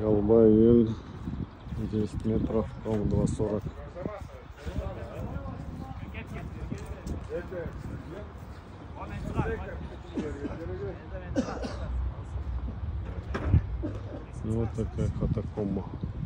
Голубая ель, 10 метров, по-моему, 2,40. Вот такая катакомба.